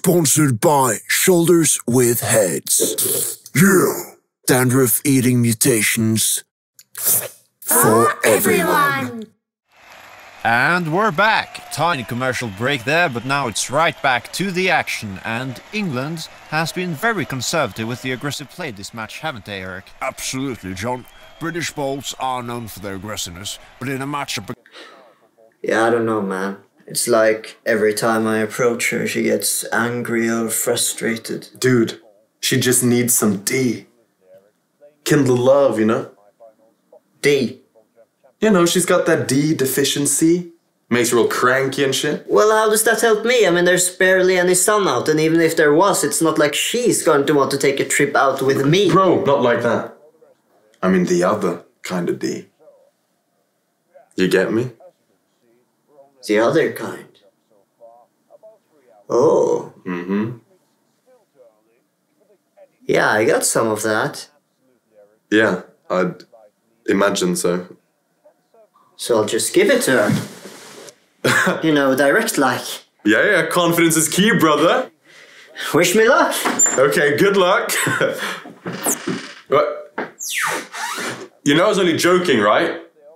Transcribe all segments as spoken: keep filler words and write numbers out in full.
Sponsored by Shoulders with Heads. Yeah. Dandruff-eating mutations for everyone. And we're back. Tiny commercial break there, but now it's right back to the action. And England has been very conservative with the aggressive play this match, haven't they, Eric? Absolutely, John. British bowls are known for their aggressiveness, but in a matchup... Yeah, I don't know, man. It's like every time I approach her, she gets angry or frustrated. Dude, she just needs some D. Kindle love, you know? D? You know, she's got that D-deficiency. Makes her real cranky and shit. Well, how does that help me? I mean, there's barely any sun out, and even if there was, it's not like she's going to want to take a trip out with me. Bro, not like that. I mean the other kind of D. You get me? The other kind. Oh. Mm-hmm. Yeah, I got some of that. Yeah, I'd imagine so. So I'll just give it to her. You know, direct like. Yeah, yeah, confidence is key, brother. Wish me luck. Okay, good luck. What? You know I was only joking, right?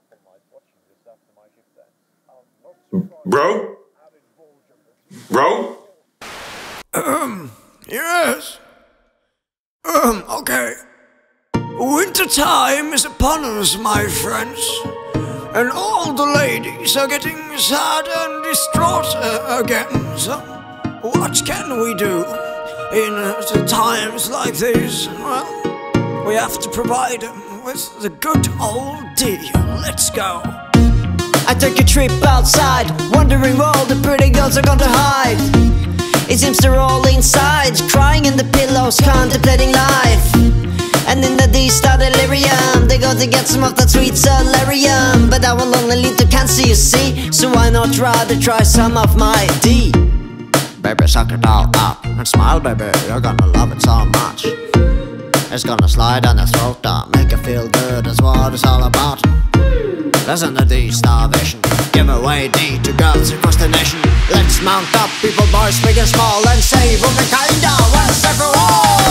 Bro? Bro? Um, yes. Um, okay. Wintertime is upon us, my friends. And all the ladies are getting sad and distraught uh, again. So, what can we do in uh, times like this? Well, we have to provide them with the good old D. Let's go. I took a trip outside, wondering where all the pretty girls are going to hide. It seems they're all inside, crying in the pillows, contemplating life. And in the D-star delirium, they go to get some of that sweet solarium. But I will only lead to cancer, you see, so why not rather try some of my D? Baby, suck it all up and smile, baby, you're gonna love it so much. It's gonna slide down your throat down, make you feel good, that's what it's all about. Listen to the starvation, give away D to girls across the nation. Let's mount up, people, boys, big and small, and save all the kinda once and for all.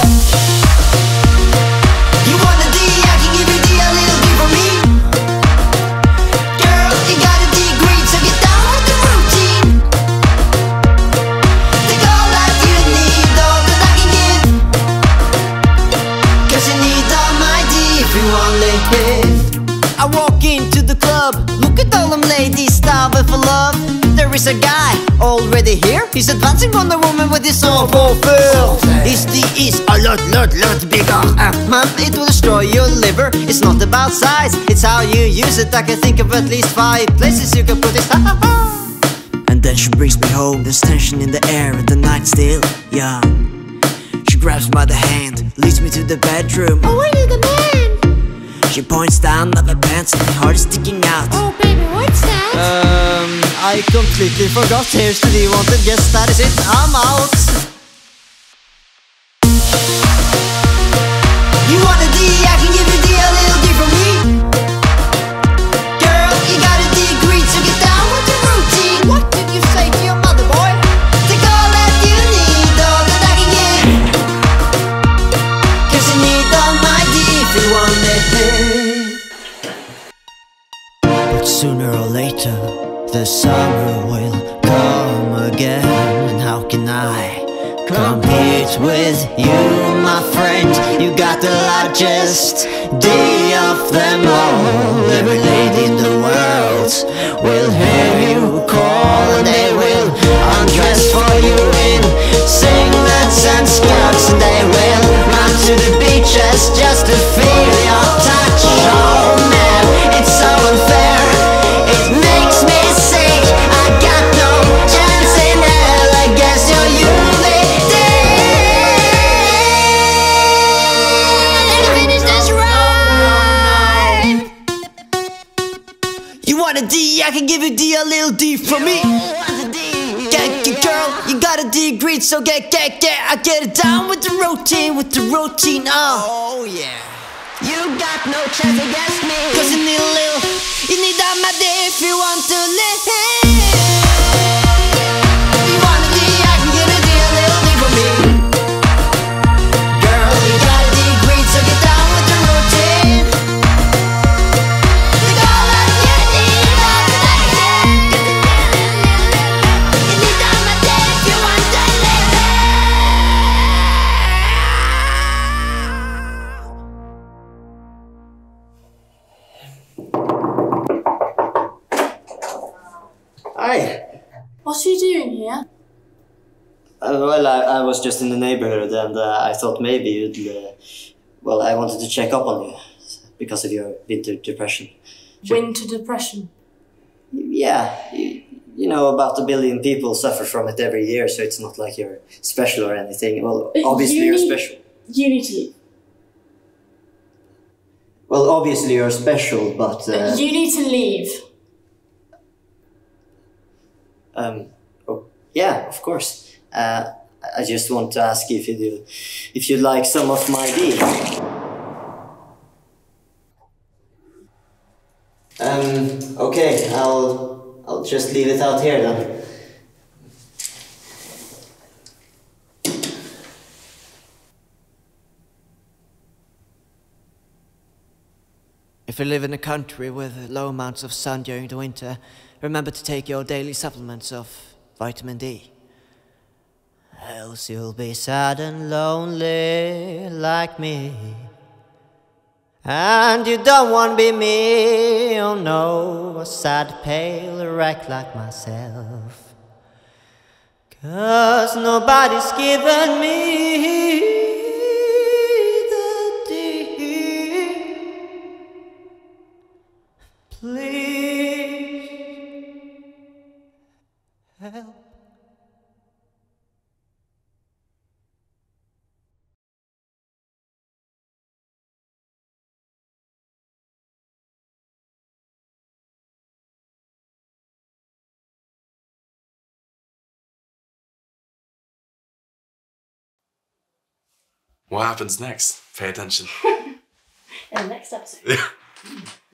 You want a D, I can give you D, a little D for me. Girl, you got a D grade, so get down with the routine. Take all that you need, all that I can give. Cause you need all my D if you want it. I walk into the club, look at all them ladies starving for love. There is a guy already here, he's advancing on the woman with his soul fulfilled. His D is a lot, lot, lot bigger. uh, Man, it will destroy your liver. It's not about size, it's how you use it. I can think of at least five places you can put it. And then she brings me home, there's tension in the air and the night's still young. She grabs me by the hand, leads me to the bedroom. Oh, wait a minute. She points down at my pants and my heart is sticking out. Oh baby, what's that? Um, I completely forgot. Here's to the wanted guest, that is it, I'm out. You want a D, I can give you D, a little D from me. Girl, you got a D grade, so get down with the routine. What did you say to your mother, boy? Take all that you need, all that I can give. Cause you need all my D if you want it. But sooner or later, the summer will come again. And how can I compete with you, my friend? You got the largest D of them all. Every lady in the world will hear you call, and they will undress for you in singlets and skirts. And they will run to the beaches just to feel your touch. Oh man, it's so unfair, it makes me sick. I got no chance in hell, I guess you're only Finish this rhyme. You want a D, I can give you D, a little D for me. Get, get, girl, you got a D grade, so get, get, get. I get it down with the routine, with the routine, uh. Oh, yeah. You got no chance against me. Cause you need a little, you need all my D if you want to live. You want a D, I can give a D, a little D Uh, well, I, I was just in the neighborhood and uh, I thought maybe you'd... Uh, well, I wanted to check up on you because of your winter depression. Winter depression? Yeah, you, you know, about a billion people suffer from it every year, so it's not like you're special or anything. Well, obviously you you're need, special. You need to leave. Well, obviously you're special, but... Uh, you need to leave. Um, oh, yeah, of course. Uh, I just want to ask if you do, if you'd like some of my D. Um, okay, I'll, I'll just leave it out here then. If you live in a country with low amounts of sun during the winter, remember to take your daily supplements of vitamin D. Else you'll be sad and lonely like me. And you don't want to be me, oh no, a sad pale wreck like myself. 'Cause nobody's given me the D. Please help. What happens next? Pay attention. In the next episode.